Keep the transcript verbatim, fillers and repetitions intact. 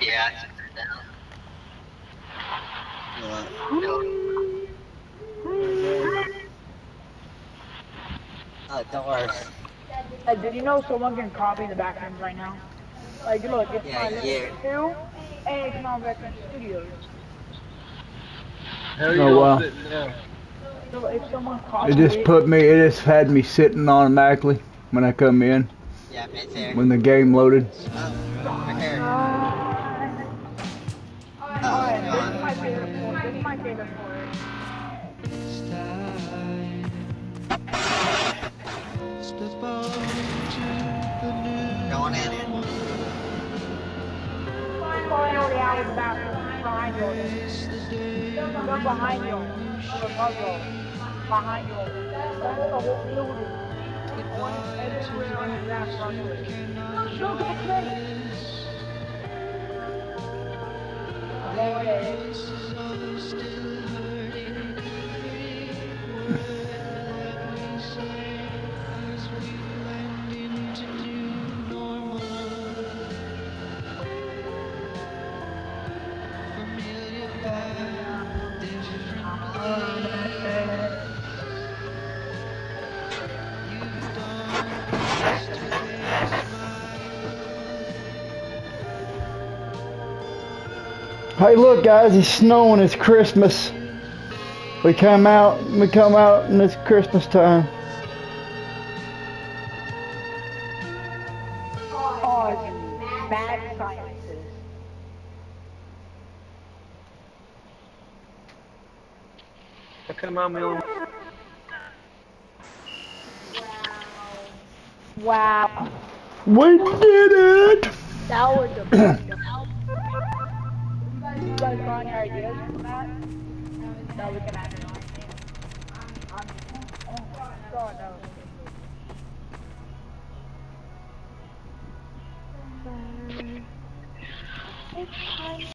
Yeah, I took her down. Uh, don't worry. Uh, did you know someone can copy the backrooms right now? Like, look, it's Yeah, my yeah. two, and it's my Veteran Studios. How are Oh y'all wow. sitting now? So if someone It copies just it, put me, it just had me sitting automatically when I come in, Yeah, me too. when the game loaded. Oh, right here. uh, Uh, alright, this is gone. my favorite part. This is my favorite part. Going in. Finally out of the bathroom. Behind you. They're behind you. The puzzle. Behind you. That's the whole building. One everywhere on the grass runway. Look at the crate. There it is. Hey look guys, it's snowing, it's Christmas. We come out, we come out and it's Christmas time. Oh, you bad scientists. How come I'm the only Wow. We did it! That was a big jump. You guys got any ideas from that? That we can add it on. I'm, oh, God, no. It's time.